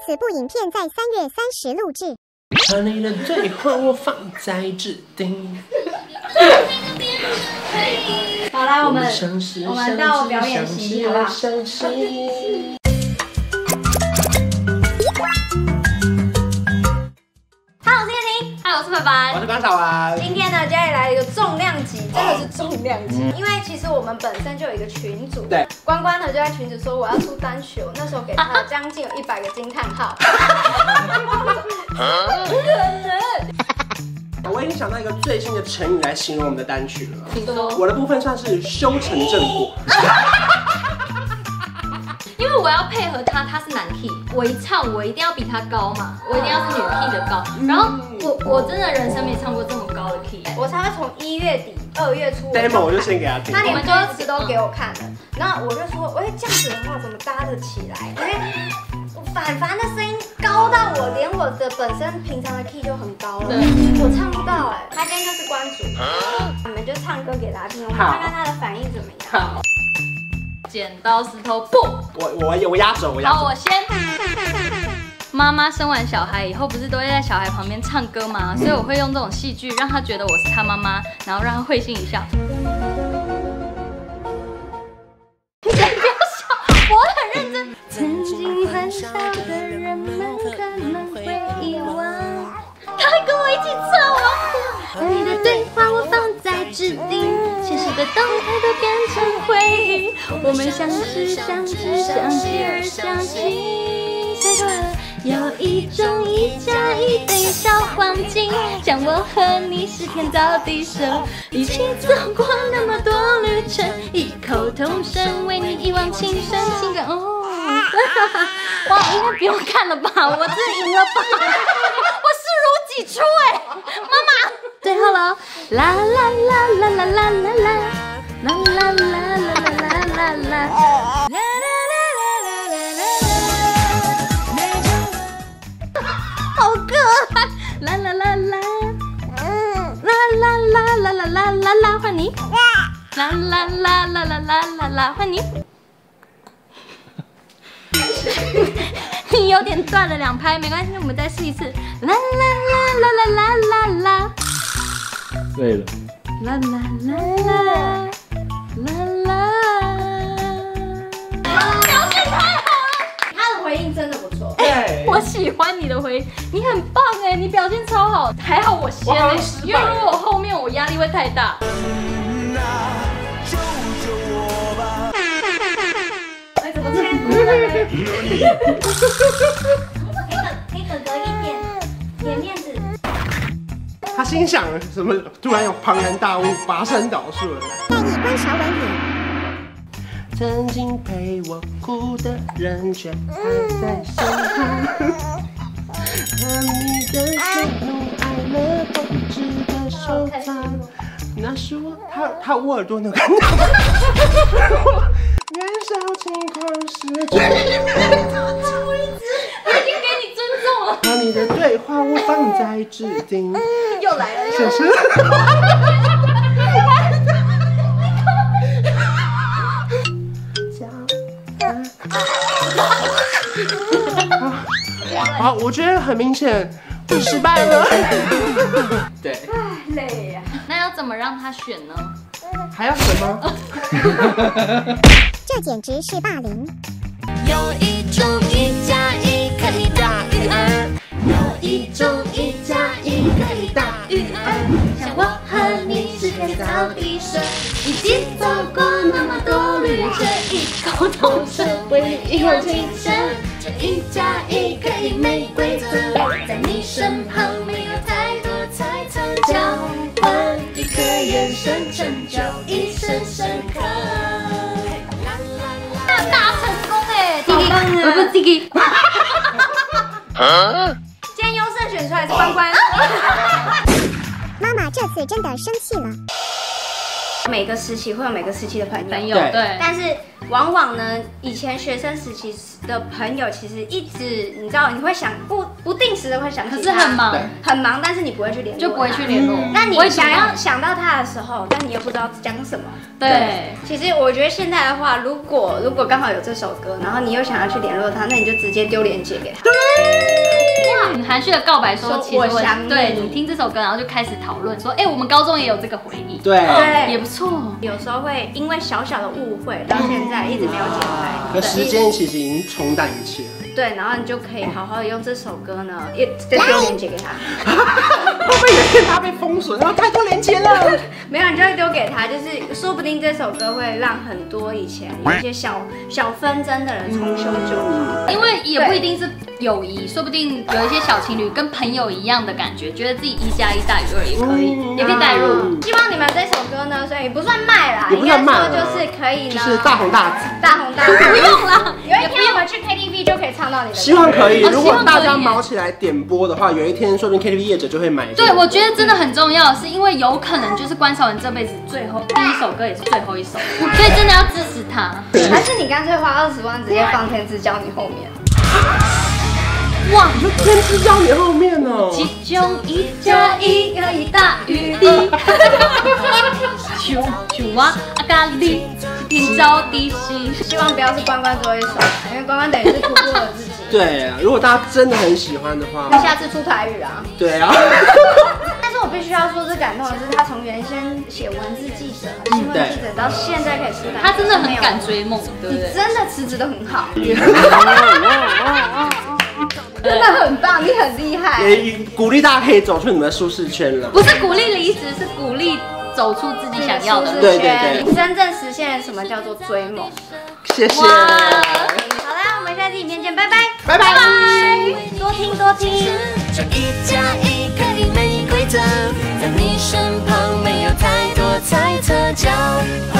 此部影片在3月30录制。 把你的对话我放在指定。 好啦，我们到表演席，好不好？我是凡凡， 我是关少文。 今天呢，家里来了一个重量级，真的是重量级。因为其实我们本身就有一个群组，对，关关呢就在群组说我要出单曲，我那时候给他将近有100个惊叹号。 我已经想到一个最新的成语来形容我们的单曲了。 请说。 我的部分算是修成正果。 因为我要配合他，他是男 key， 我一唱我一定要比他高嘛，我一定要是女 key 的高。然后我真的人生没唱过这么高的 key， 我才会从1月底2月初 demo 我就先给他听， 他连歌词都给我看了，然后我就说，喂，这样子的话怎么搭得起来？因为凡凡的声音高到连我的本身平常的 key 就很高了，我唱不到哎。他今天就是关主，你们就唱歌给他听，我们看看他的反应怎么样。 好。剪刀石头布， 我压轴， 好，我先。妈妈生完小孩以后，不是都会在小孩旁边唱歌吗？所以我会用这种戏剧，让他觉得我是他妈妈，然后让他会心一笑。你不要笑，我很认真。曾经欢笑的人们可能会遗忘。他会跟我一起唱哦。你的对话我放在指定。现实的动态都变成回忆，我们相识、相知、相惜而相惜。再说了，有一种1+1等于小黄金，像我和你是天造地设，一起走过那么多旅程，异口同声为你一往情深，情感哦。哇，应该不用看了吧？我真的赢了吧？我视如己出哎，妈妈。最后了，啦啦啦啦啦啦啦啦，啦啦啦啦啦啦啦。好可爱，啦啦啦啦，啦啦啦啦啦啦啦啦，换你，啦啦啦啦啦啦啦啦，换你。你有点断了2拍，没关系，我们再试一次。啦啦啦啦啦啦啦啦。 对了。 啦啦啦啦啦啦。表现太好了， 他的回应真的不错。 对， 我喜欢你的回应，你很棒哎，你表现超好，还好我先哎，因为如果我后面我压力会太大。哎，怎么这样？可以哥哥一点，给面子。 他心想什么？突然有庞然大物拔山倒树了。 带你关韶文也。 曾经陪我哭的人却还在身旁，和你的喜怒哀乐都值得收藏。那是我，他捂耳朵能看到。年少轻狂时， 我已经给你尊重了。 把你的对话我放在指定。 又来了， 谢谢。好，我觉得很明显，我失败了。对。 累呀。 那要怎么让他选呢？ 还要什么？ 这简直是霸凌。 有一种1+1可以大于2，有一种1+1可以大于2，像我和你是天造地设，一起走过那么多旅程，异口同声为你一往情深。这1+1可以没规则，在你身旁没有太多猜测，交换一颗眼神，成就一生深刻。 大成功哎 ，Tiki， 不是 Tiki。 今天优胜选出来是关关。 妈妈这次真的生气了。 每个时期会有每个时期的朋友， 对， 但是往往呢，以前学生时期的朋友其实一直，你知道，你会想不定时的会想起他， 可是很忙， 很忙，但是你不会去联络， 就不会去联络。 那你想到他的时候，但你又不知道讲什么。 对， 其实我觉得现在的话，如果刚好有这首歌，然后你又想要去联络他，那你就直接丢链接给他。 哇，很含蓄的告白说，其实我想对你听这首歌，然后就开始讨论说，我们高中也有这个回忆， 对， 也不错。 有时候会因为小小的误会，到现在一直没有解开。 可时间其实已经冲淡一切了。 对，然后你就可以好好的用这首歌呢，也再丢链接给他。 会不会有一天他被封锁，然后太多链接了？ 没有，你就会丢给他，就是说不定这首歌会让很多以前有一些小纷争的人重修旧好。 因为也不一定是友谊，说不定有一些小情侣跟朋友一样的感觉，觉得自己1+1大于2也可以，也可以带入。 希望你们这首歌呢，所以不算卖啦， 也不算卖， 就是可以呢， 就是大红大紫， 不用啦，有一天我们去 KTV 就可以唱到你的歌。 希望可以，如果大家毛起来点播的话，有一天说不定 KTV 业者就会买。 对，我觉得真的很重要，是因为有可能就是关韶文这辈子第一首歌也是最后一首，所以真的要支持他。 还是你干脆花20万直接放天之骄你后面。 哇， 你说天之骄你后面哦， 其中1+1可以大于2。球啊，阿咖喱，天朝地夕。 希望不要是关关最后一首，因为关关等于是突破了自己。 对啊，如果大家真的很喜欢的话， 那下次出台语啊。 对啊。 但是我必须要说，最感动的是他从原先写文字记者、新闻记者到现在可以出台， 他真的很敢追梦，对不对？ 你真的辞职得很好。真的很棒，你很厉害。 也鼓励大家可以走出你们的舒适圈了。 不是鼓励离职，是鼓励走出自己想要的。 对对对， 你真正实现了什么叫做追梦。 谢谢。 好啦，我们下期影片见，拜拜， 拜拜， 多听多听。 这1+1可以没规则，在你身旁没有太多猜测，交